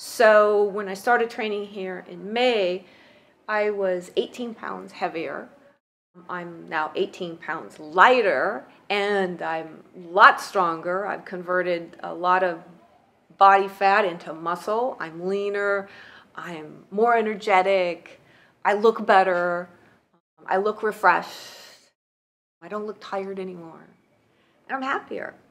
So when I started training here in May, I was 18 pounds heavier. I'm now 18 pounds lighter, and I'm a lot stronger. I've converted a lot of body fat into muscle. I'm leaner. I'm more energetic. I look better. I look refreshed. I don't look tired anymore. And I'm happier.